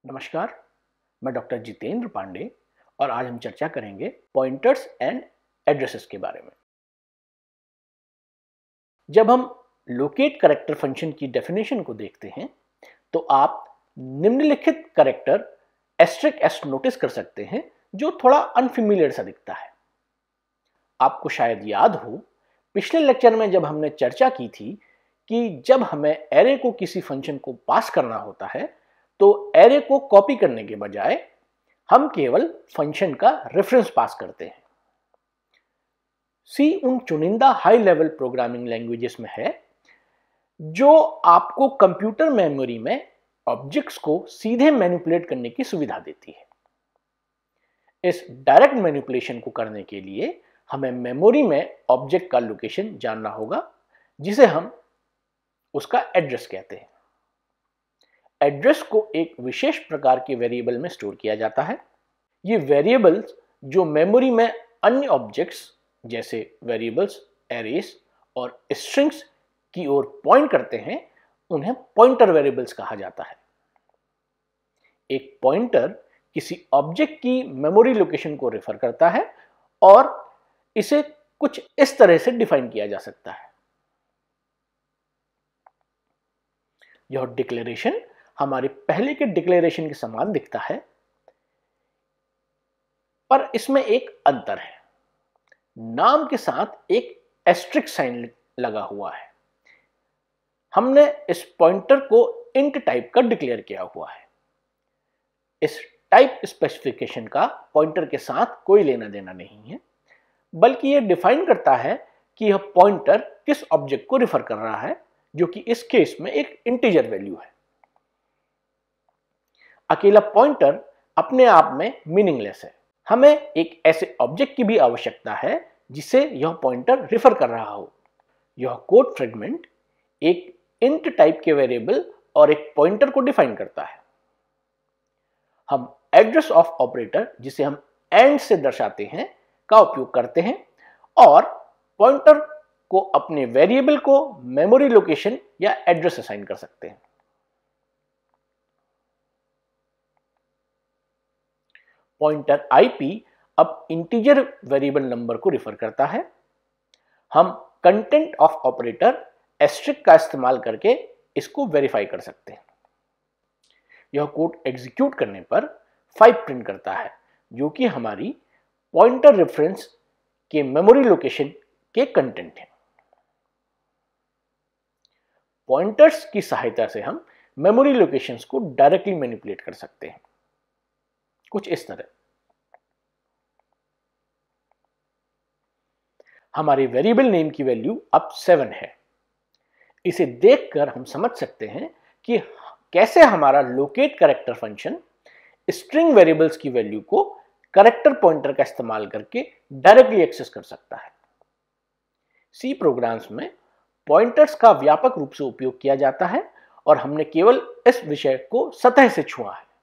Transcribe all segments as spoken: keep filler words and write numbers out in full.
नमस्कार, मैं डॉक्टर जितेंद्र पांडे और आज हम चर्चा करेंगे पॉइंटर्स एंड एड्रेसेस के बारे में। जब हम लोकेट कैरेक्टर फंक्शन की डेफिनेशन को देखते हैं तो आप निम्नलिखित कैरेक्टर एस्ट्रिक एस नोटिस कर सकते हैं जो थोड़ा अनफिमिलियर सा दिखता है। आपको शायद याद हो, पिछले लेक्चर में जब हमने चर्चा की थी कि जब हमें एरे को किसी फंक्शन को पास करना होता है तो एरे को कॉपी करने के बजाय हम केवल फंक्शन का रेफरेंस पास करते हैं। सी उन चुनिंदा हाई लेवल प्रोग्रामिंग लैंग्वेजेस में है जो आपको कंप्यूटर मेमोरी में ऑब्जेक्ट्स को सीधे मैनिपुलेट करने की सुविधा देती है। इस डायरेक्ट मैनिपुलेशन को करने के लिए हमें मेमोरी में ऑब्जेक्ट का लोकेशन जानना होगा, जिसे हम उसका एड्रेस कहते हैं। एड्रेस को एक विशेष प्रकार के वेरिएबल में स्टोर किया जाता है। ये वेरिएबल्स जो मेमोरी में अन्य ऑब्जेक्ट्स जैसे वेरिएबल्स, एरेस और स्ट्रिंग्स की ओर पॉइंट करते हैं, उन्हें पॉइंटर वेरिएबल्स कहा जाता है। एक पॉइंटर किसी ऑब्जेक्ट की मेमोरी लोकेशन को रेफर करता है और इसे कुछ इस तरह से डिफाइन किया जा सकता है। यह डिक्लेरेशन हमारे पहले के डिक्लेरेशन के समान दिखता है, पर इसमें एक अंतर है। नाम के साथ एक एस्ट्रिक साइन लगा हुआ है। हमने इस पॉइंटर को इंट टाइप का डिक्लेयर किया हुआ है। इस टाइप स्पेसिफिकेशन का पॉइंटर के साथ कोई लेना देना नहीं है, बल्कि यह डिफाइन करता है कि यह पॉइंटर किस ऑब्जेक्ट को रिफर कर रहा है, जो कि इस केस में एक इंटीजर वैल्यू है। अकेला पॉइंटर अपने आप में मीनिंगलेस है। हमें एक ऐसे ऑब्जेक्ट की भी आवश्यकता है जिसे यह पॉइंटर रिफर कर रहा हो। यह कोड फ्रेगमेंट एक इंट टाइप के वेरिएबल और एक पॉइंटर को डिफाइन करता है। हम एड्रेस ऑफ ऑपरेटर, जिसे हम एंड से दर्शाते हैं, का उपयोग करते हैं और पॉइंटर को अपने वेरिएबल को मेमोरी लोकेशन या एड्रेस असाइन कर सकते हैं। पॉइंटर आईपी अब इंटीजर वेरिएबल नंबर को रिफर करता है। हम कंटेंट ऑफ ऑपरेटर एस्ट्रिक का इस्तेमाल करके इसको वेरीफाई कर सकते हैं। यह कोड एग्जीक्यूट करने पर फाइव प्रिंट करता है, जो कि हमारी पॉइंटर रेफरेंस के मेमोरी लोकेशन के कंटेंट है। पॉइंटर्स की सहायता से हम मेमोरी लोकेशंस को डायरेक्टली मैनिपुलेट कर सकते हैं, कुछ इस तरह। हमारे वेरिएबल नेम की वैल्यू अब सेवन है। इसे देखकर हम समझ सकते हैं कि कैसे हमारा locate character function string variables की वैल्यू को कैरेक्टर पॉइंटर का इस्तेमाल करके डायरेक्टली एक्सेस कर सकता है। सी प्रोग्राम्स में पॉइंटर्स का व्यापक रूप से उपयोग किया जाता है और हमने केवल इस विषय को सतह से छुआ है।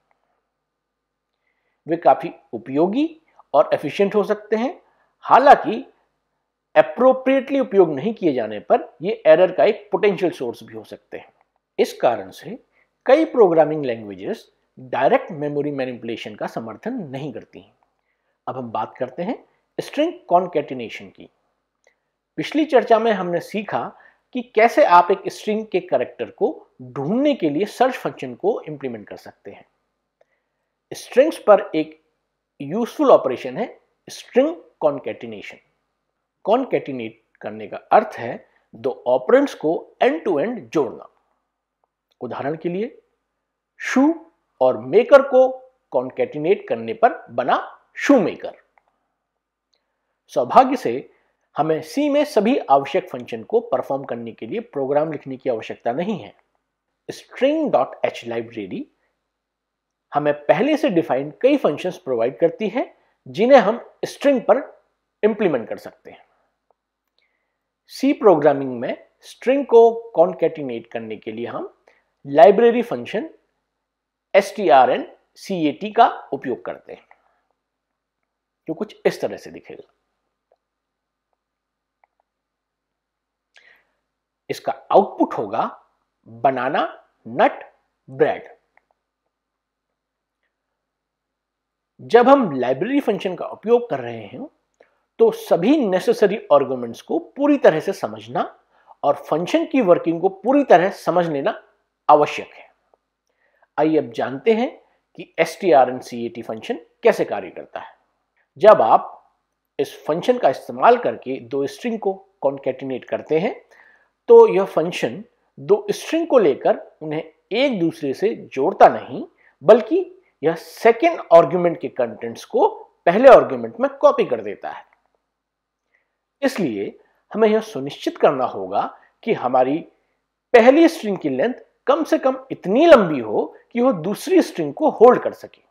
वे काफी उपयोगी और एफिशिएंट हो सकते हैं, हालांकि एप्रोप्रिएटली उपयोग नहीं किए जाने पर ये एरर का एक पोटेंशियल सोर्स भी हो सकते हैं। इस कारण से कई programming languages direct memory manipulation का समर्थन नहीं करती हैं। अब हम बात करते हैं स्ट्रिंग कॉन्कैटिनेशन की। पिछली चर्चा में हमने सीखा कि कैसे आप एक स्ट्रिंग के कैरेक्टर को ढूंढने के लिए सर्च फंक्शन को इंप्लीमेंट कर सकते हैं। स्ट्रिंग्स पर एक यूजफुल ऑपरेशन है स्ट्रिंग कॉन्कैटिनेशन। कॉन्कैटिनेट करने का अर्थ है दो ऑपरेंड्स को एंड टू एंड जोड़ना। उदाहरण के लिए, शू और मेकर को कॉन्कैटिनेट करने पर बना शू मेकर। सौभाग्य से हमें सी में सभी आवश्यक फंक्शन को परफॉर्म करने के लिए प्रोग्राम लिखने की आवश्यकता नहीं है। string.h लाइब्रेरी हमें पहले से डिफाइंड कई फंक्शंस प्रोवाइड करती है जिन्हें हम स्ट्रिंग पर इंप्लीमेंट कर सकते हैं। सी प्रोग्रामिंग में स्ट्रिंग को कॉन्कैटिनेट करने के लिए हम लाइब्रेरी फंक्शन strncat का उपयोग करते हैं, जो कुछ इस तरह से दिखेगा। इसका आउटपुट होगा बनाना, नट, ब्रेड। जब हम लाइब्रेरी फंक्शन का उपयोग कर रहे हैं तो सभी नेसेसरी आर्गुमेंट्स को पूरी तरह से समझना और फंक्शन की वर्किंग को पूरी तरह समझ लेना आवश्यक है। आइए अब जानते हैं कि strncat फंक्शन कैसे कार्य करता है। जब आप इस फंक्शन का इस्तेमाल करके दो स्ट्रिंग को कॉन्कैटिनेट करते हैं तो यह फंक्शन दो स्ट्रिंग को लेकर उन्हें एक दूसरे से जोड़ता नहीं, बल्कि यह सेकेंड आर्गुमेंट के कंटेंट्स को पहले आर्गुमेंट में कॉपी कर देता है। इसलिए हमें यह सुनिश्चित करना होगा कि हमारी पहली स्ट्रिंग की लेंथ कम से कम इतनी लंबी हो कि वह दूसरी स्ट्रिंग को होल्ड कर सके।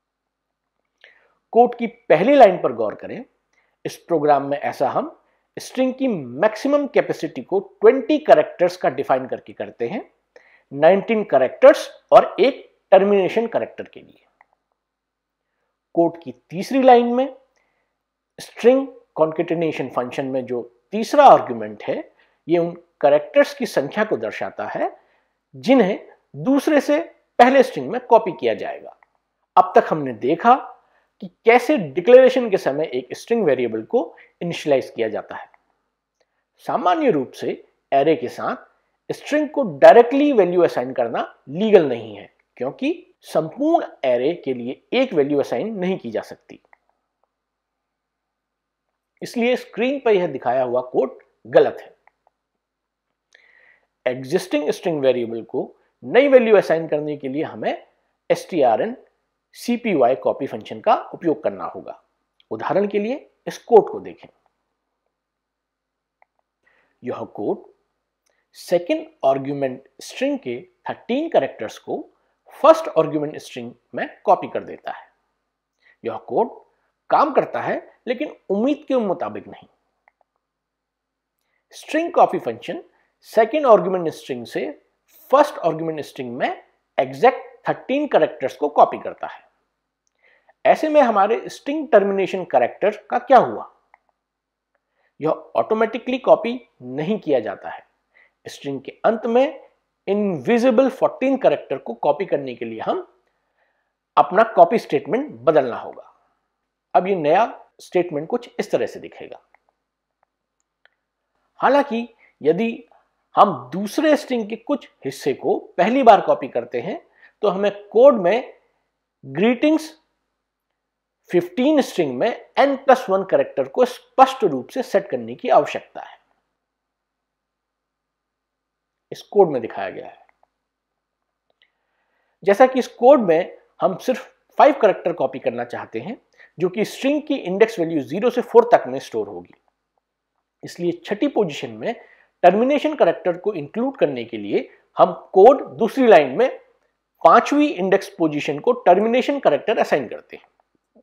कोड की पहली लाइन पर गौर करें। इस प्रोग्राम में ऐसा हम स्ट्रिंग की मैक्सिमम कैपेसिटी को बीस कैरेक्टर्स का डिफाइन करके करते हैं, उन्नीस कैरेक्टर्स और एक टर्मिनेशन कैरेक्टर के लिए। कोड की तीसरी लाइन में स्ट्रिंग कॉन्कैटिनेशन फंक्शन में जो तीसरा आर्गुमेंट है, यह उन कैरेक्टर्स की संख्या को दर्शाता है जिन्हें दूसरे से पहले स्ट्रिंग में कॉपी किया जाएगा। अब तक हमने देखा कि कैसे डिक्लेरेशन के समय एक स्ट्रिंग वेरिएबल को इनिशियलाइज किया जाता है। सामान्य रूप से एरे के साथ स्ट्रिंग को डायरेक्टली वैल्यू असाइन करना लीगल नहीं है, क्योंकि संपूर्ण एरे के लिए एक वैल्यू असाइन नहीं की जा सकती। इसलिए स्क्रीन पर यह दिखाया हुआ कोड गलत है। एग्जिस्टिंग स्ट्रिंग वेरिएबल को नई वैल्यू असाइन करने के लिए हमें strncpy कॉपी फंक्शन का उपयोग करना होगा। उदाहरण के लिए इस कोड को देखें। यह कोड सेकेंड आर्गुमेंट स्ट्रिंग के तेरह कैरेक्टर्स को फर्स्ट आर्गुमेंट स्ट्रिंग में कॉपी कर देता है। यह कोड काम करता है, लेकिन उम्मीद के मुताबिक नहीं। String copy function second argument string से फर्स्ट आर्गुमेंट स्ट्रिंग में एग्जैक्ट तेरह कैरेक्टर्स को कॉपी करता है। ऐसे में हमारे स्ट्रिंग टर्मिनेशन कैरेक्टर का क्या हुआ? यह ऑटोमेटिकली कॉपी नहीं किया जाता है। स्ट्रिंग के अंत में इनविजिबल चौदह कैरेक्टर को कॉपी करने के लिए हम अपना कॉपी स्टेटमेंट बदलना होगा। अब यह नया स्टेटमेंट कुछ इस तरह से दिखेगा। हालांकि यदि हम दूसरे स्ट्रिंग के कुछ हिस्से को पहली बार कॉपी करते हैं तो हमें कोड में ग्रीटिंग्स पंद्रह स्ट्रिंग में n प्लस वन कैरेक्टर को स्पष्ट रूप से सेट करने की आवश्यकता है। इस कोड में दिखाया गया है। जैसा कि इस कोड में हम सिर्फ पांच कैरेक्टर कॉपी करना चाहते हैं, जो कि स्ट्रिंग की इंडेक्स वैल्यू जीरो से फोर तक में स्टोर होगी। इसलिए छठी पोजीशन में टर्मिनेशन कैरेक्टर को इंक्लूड करने के लिए हम कोड दूसरी लाइन में पांचवी इंडेक्स पोजीशन को टर्मिनेशन कैरेक्टर असाइन करते हैं।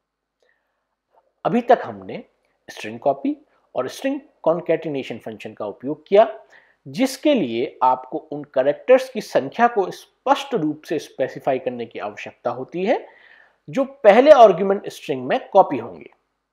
अभी तक हमने स्ट्रिंग कॉपी और स्ट्रिंग कॉन्कैटिनेशन फंक्शन का उपयोग किया, जिसके लिए आपको उन कैरेक्टर्स की संख्या को स्पष्ट रूप से स्पेसिफाई करने की आवश्यकता होती है जो पहले आर्गुमेंट स्ट्रिंग में कॉपी होंगे।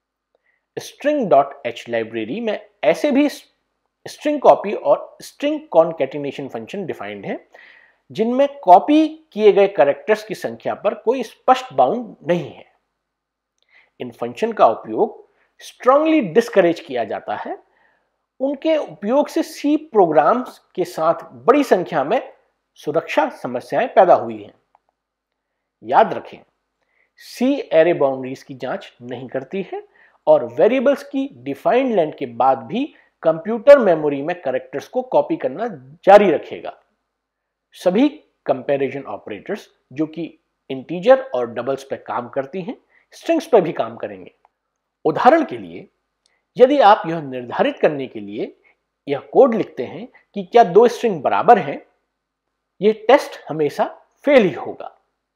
string.h लाइब्रेरी में ऐसे भी स्ट्रिंग कॉपी और स्ट्रिंग कॉन्कैटिनेशन फंक्शन डिफाइंड है, जिनमें कॉपी किए गए कैरेक्टर्स की संख्या पर कोई स्पष्ट बाउंड नहीं है। इन फंक्शन का उपयोग स्ट्रांगली डिस्करेज किया जाता है। उनके उपयोग से सी प्रोग्राम्स के साथ बड़ी संख्या में सुरक्षा समस्याएं पैदा हुई हैं। याद रखें, सी एरे बाउंड्रीज की जांच नहीं करती है और वेरिएबल्स की डिफाइंड लेंथ के बाद भी कंप्यूटर मेमोरी में कैरेक्टर्स को कॉपी करना जारी रखेगा। सभी कंपैरिजन ऑपरेटर्स जो कि इंटीजर और डबल्स पर काम करती हैं, स्ट्रिंग्स पर भी काम करेंगे। उदाहरण के लिए, यदि आप यह निर्धारित करने के लिए यह कोड लिखते हैं कि क्या दो स्ट्रिंग बराबर हैं, यह टेस्ट हमेशा फेल ही होगा।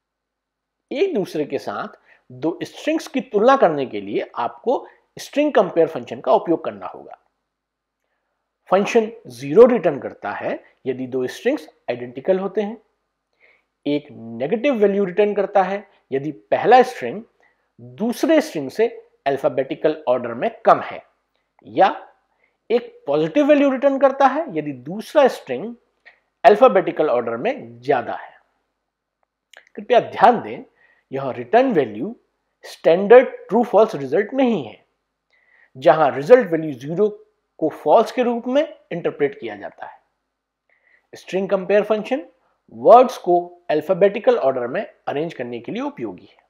एक दूसरे के साथ दो स्ट्रिंग्स की तुलना करने के लिए आपको स्ट्रिंग कंपेयर फंक्शन का उपयोग करना होगा। फंक्शन जीरो रिटर्न करता है यदि दो स्ट्रिंग्स आइडेंटिकल होते हैं। एक नेगेटिव वैल्यू रिटर्न करता है यदि पहला स्ट्रिंग दूसरे स्ट्रिंग से अल्फाबेटिकल ऑर्डर में कम है, या एक पॉजिटिव वैल्यू रिटर्न करता है यदि दूसरा स्ट्रिंग अल्फाबेटिकल ऑर्डर में ज्यादा है। कृपया ध्यान दें, यह return value standard true false result नहीं है, जहां रिजल्ट वैल्यू जीरो को फॉल्स के रूप में इंटरप्रेट किया जाता है। स्ट्रिंग कंपेयर फंक्शन वर्ड्स को अल्फाबेटिकल ऑर्डर में अरेंज करने के लिए उपयोगी है।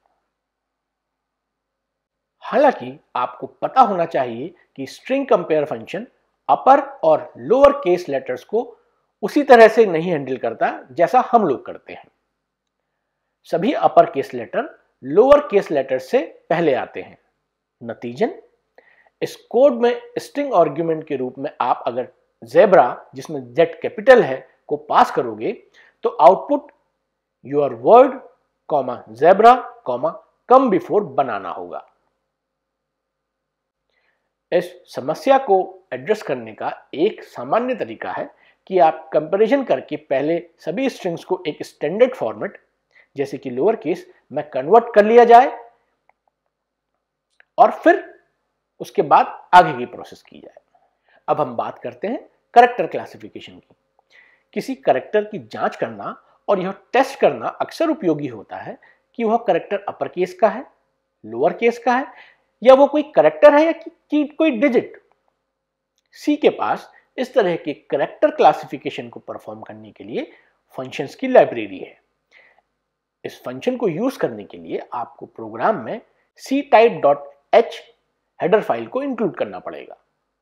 हालांकि आपको पता होना चाहिए कि स्ट्रिंग कंपेयर फंक्शन अपर और लोअर केस लेटर्स को उसी तरह से नहीं हैंडल करता जैसा हम लोग करते हैं। सभी upper case letter lower case letter से पहले आते हैं। नतीजन इस कोड में स्ट्रिंग आर्गुमेंट के रूप में आप अगर ज़ेब्रा, जिसमें जेड कैपिटल है, को पास करोगे तो output your word comma zebra comma come before banana होगा। इस समस्या को एड्रेस करने का एक सामान्य तरीका है कि आप कंपैरिजन करके पहले सभी स्ट्रिंग्स को एक स्टैंडर्ड फॉर्मेट जैसे कि लोअर केस में कन्वर्ट कर लिया जाए और फिर उसके बाद आगे की प्रोसेस की जाए। अब हम बात करते हैं करैक्टर क्लासिफिकेशन की। किसी करैक्टर की जांच करना और यह टेस्ट करना अक्सर उपयोगी होता है कि वह करैक्टर अपर केस का है, लोअर केस का है, या वो कोई करैक्टर है या कि, कि कोई डिजिट। सी के पास इस तरह के करैक्टर क्लासिफिकेशन को परफॉर्म करने के लिए फंक्शंस की लाइब्रेरी है। इस फंक्शन को यूज करने के लिए आपको प्रोग्राम में C type dot H header file को इंक्लूड करना पड़ेगा।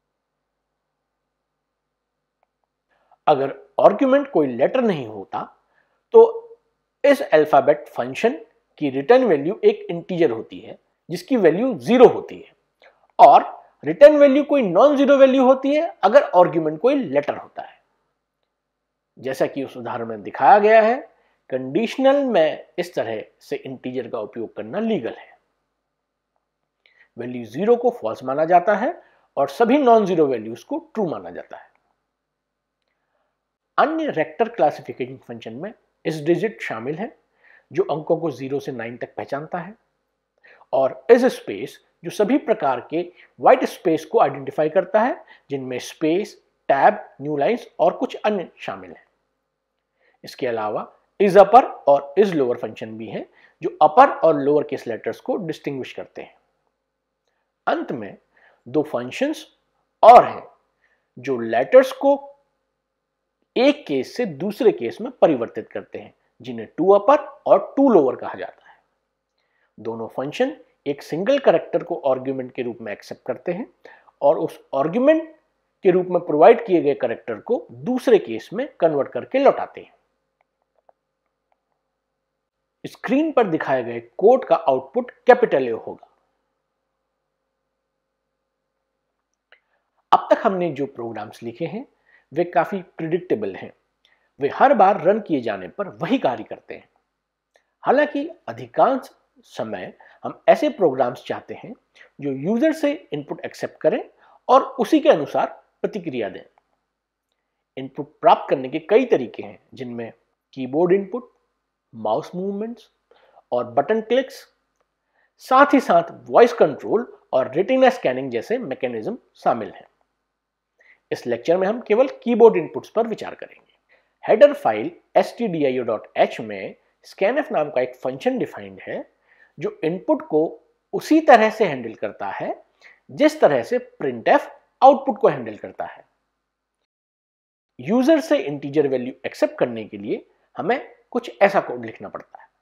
अगर आर्गुमेंट कोई लेटर नहीं होता तो इस अल्फाबेट फंक्शन की रिटर्न वैल्यू एक इंटीजर होती है जिसकी वैल्यू जीरो होती है, और रिटर्न वैल्यू कोई नॉन जीरो वैल्यू होती है अगर आर्गुमेंट कोई लेटर होता है। जैसा कि उस उदाहरण में दिखाया गया है, कंडीशनल में इस तरह से इंटीजर का उपयोग करना लीगल है। वैल्यू जीरो को फॉल्स माना जाता है और सभी नॉन जीरो वैल्यूज को ट्रू माना जाता है। अन्य रेक्टर क्लासिफिकेशन फंक्शन में इस डिजिट शामिल है जो अंकों को जीरो से नाइन तक पहचानता है, और इस स्पेस जो सभी प्रकार के व्हाइट स्पेस को आइडेंटिफाई करता है जिनमें स्पेस, टैब, न्यू लाइंस और कुछ अन्य शामिल हैं। इसके अलावा इज अपर और इज लोअर फंक्शन भी हैं जो अपर और लोअर केस लेटर्स को डिस्टिंग्विश करते हैं। अंत में दो फंक्शंस और हैं जो लेटर्स को एक केस से दूसरे केस में परिवर्तित करते हैं, जिन्हें टू अपर और टू लोअर कहा जाता है। दोनों फंक्शन एक सिंगल कैरेक्टर को आर्गुमेंट के रूप में एक्सेप्ट करते हैं और उस आर्गुमेंट के रूप में प्रोवाइड किए गए कैरेक्टर को दूसरे केस में कन्वर्ट करके लौटाते हैं। स्क्रीन पर दिखाए गए कोड का आउटपुट कैपिटल ए होगा। अब तक हमने जो प्रोग्राम्स लिखे हैं वे काफी प्रिडिक्टेबल हैं। वे हर बार रन किए जाने पर वही कार्य करते हैं। हालांकि अधिकांश समय हम ऐसे प्रोग्राम्स चाहते हैं जो यूजर से इनपुट एक्सेप्ट करें और उसी के अनुसार प्रतिक्रिया दें। इनपुट प्राप्त करने के कई तरीके हैं, जिनमें कीबोर्ड इनपुट, माउस मूवमेंट्स और बटन क्लिक्स, साथ ही साथ वॉइस कंट्रोल और रेटिना स्कैनिंग जैसे मैकेनिज्म शामिल हैं। इस लेक्चर में हम केवल कीबोर्ड इनपुट्स पर विचार करेंगे। Header file S T D I O dot H में स्कैनफ नाम का एक फंक्शन डिफाइंड है जो इनपुट को उसी तरह से हैंडल करता है जिस तरह से प्रिंटफ आउटपुट को हैंडल करता है। यूजर से इंटीजर वैल्यू एक्सेप्ट करने के लिए हमें कुछ ऐसा कोड लिखना पड़ता है।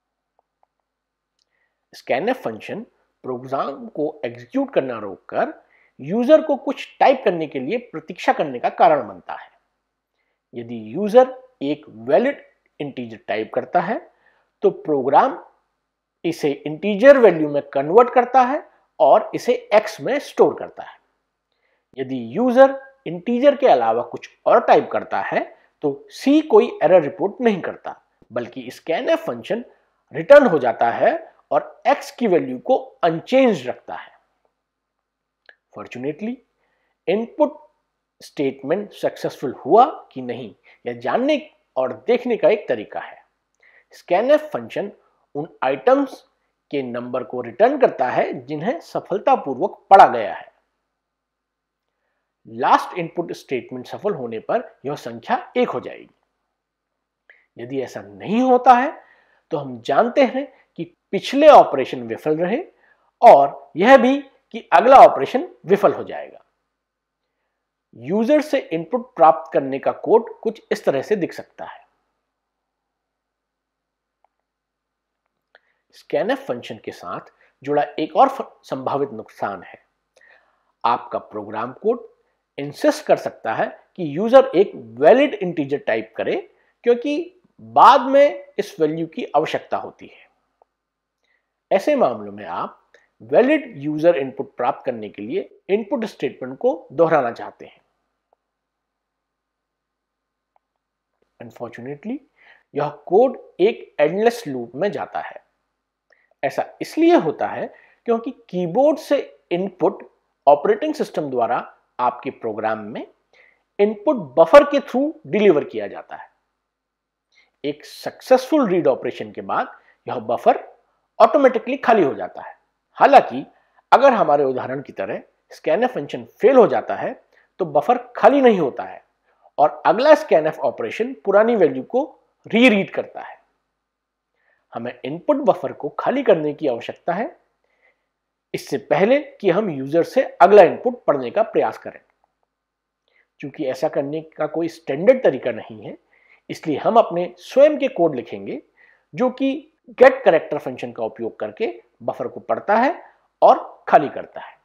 स्कैनफ फंक्शन प्रोग्राम को एग्जीक्यूट करना रोककर यूजर को कुछ टाइप करने के लिए प्रतीक्षा करने का कारण बनता है। यदि यूजर एक वैलिड इंटीजर टाइप करता है तो प्रोग्राम इसे इंटीजर वैल्यू में कन्वर्ट करता है और इसे एक्स में स्टोर करता है। यदि यूजर इंटीजर के अलावा कुछ और टाइप करता है तो सी कोई एरर रिपोर्ट नहीं करता, बल्कि स्कैनफ फंक्शन रिटर्न हो जाता है और एक्स की वैल्यू को अनचेंज्ड रखता है। फॉर्चुनेटली इनपुट स्टेटमेंट सक्सेसफुल हुआ कि नहीं यह जानने और देखने का एक तरीका है। स्कैनफ फंक्शन उन आइटम्स के नंबर को रिटर्न करता है जिन्हें सफलतापूर्वक पढ़ा गया है। लास्ट इनपुट स्टेटमेंट सफल होने पर यह संख्या एक हो जाएगी। यदि ऐसा नहीं होता है तो हम जानते हैं कि पिछले ऑपरेशन विफल रहे और यह भी कि अगला ऑपरेशन विफल हो जाएगा। यूजर से इनपुट प्राप्त करने का कोड कुछ इस तरह से दिख सकता है। स्कैनफ फंक्शन के साथ जुड़ा एक और संभावित नुकसान है, आपका प्रोग्राम कोड इंसिस्ट कर सकता है कि यूजर एक वैलिड इंटीजर टाइप करे, क्योंकि बाद में इस वैल्यू की आवश्यकता होती है। ऐसे मामलों में आप वैलिड यूजर इनपुट प्राप्त करने के लिए इनपुट स्टेटमेंट को दोहराना चाहते हैं। अनफॉर्चुनेटली यह कोड एक एंडलेस लूप में जाता है। ऐसा इसलिए होता है क्योंकि कीबोर्ड से इनपुट ऑपरेटिंग सिस्टम द्वारा आपके प्रोग्राम में इनपुट बफर के थ्रू डिलीवर किया जाता है। एक सक्सेसफुल रीड ऑपरेशन के बाद यह बफर ऑटोमेटिकली खाली हो जाता है। हालांकि अगर हमारे उदाहरण की तरह स्कैनफ फंक्शन फेल हो जाता है तो बफर खाली नहीं होता है और अगला स्कैनफ ऑपरेशन पुरानी वैल्यू को री रीड करता है। हमें इनपुट बफर को खाली करने की आवश्यकता है इससे पहले कि हम यूजर से अगला इनपुट पढ़ने का प्रयास करें। क्योंकि ऐसा करने का कोई स्टैंडर्ड तरीका नहीं है, इसलिए हम अपने स्वयं के कोड लिखेंगे जो कि गेट कैरेक्टर फंक्शन का उपयोग करके बफर को पढ़ता है और खाली करता है।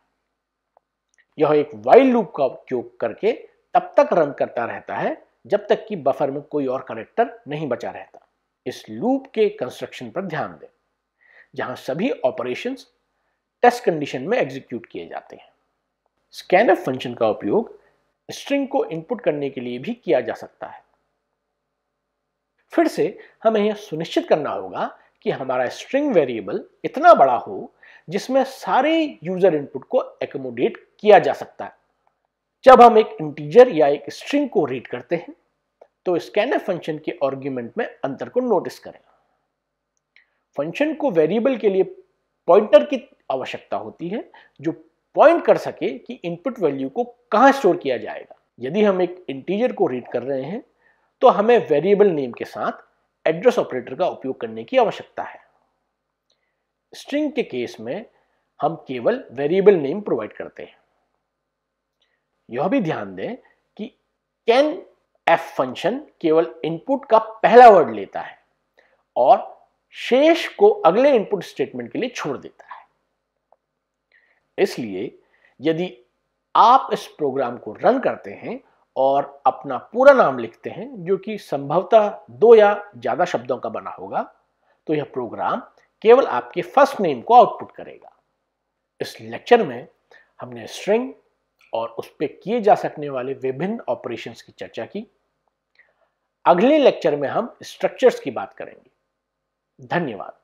यह एक व्हाइल लूप का उपयोग करके तब तक रन करता रहता है जब तक कि बफर में कोई और कैरेक्टर नहीं बचा रहता। इस लूप के कंस्ट्रक्शन पर ध्यान दें, जहां सभी ऑपरेशंस टेस्ट कंडीशन में एग्जीक्यूट किए जाते हैं। स्कैनफ फंक्शन का उपयोग स्ट्रिंग को इनपुट करने के लिए भी किया जा सकता है। फिर से हमें यह सुनिश्चित करना होगा कि हमारा स्ट्रिंग वेरिएबल इतना बड़ा हो जिसमें सारे यूजर इनपुट को एकोमोडेट किया जा सकता है। जब हम एक इंटीजर या एक स्ट्रिंग को रीड करते हैं तो स्कैनफ फंक्शन के आर्गुमेंट में अंतर को नोटिस करें। फंक्शन को वेरिएबल के लिए पॉइंटर की आवश्यकता होती है जो पॉइंट कर सके कि इनपुट वैल्यू को कहां स्टोर किया जाएगा। यदि हम एक इंटीजर को रीड कर रहे हैं तो हमें वेरिएबल नेम के साथ एड्रेस ऑपरेटर का उपयोग करने की आवश्यकता है। स्ट्रिंग के केस में हम केवल वेरिएबल नेम प्रोवाइड करते हैं। यह भी ध्यान दें कि कैन एफ फंक्शन केवल इनपुट का पहला वर्ड लेता है और शेष को अगले इनपुट स्टेटमेंट के लिए छोड़ देता है। इसलिए यदि आप इस प्रोग्राम को रन करते हैं और अपना पूरा नाम लिखते हैं जो कि संभवतः दो या ज्यादा शब्दों का बना होगा, तो यह प्रोग्राम केवल आपके फर्स्ट नेम को आउटपुट करेगा। इस लेक्चर में हमने स्ट्रिंग और उस पर किए जा सकने वाले विभिन्न ऑपरेशंस की चर्चा की। अगले लेक्चर में हम स्ट्रक्चर्स की बात करेंगे। धन्यवाद।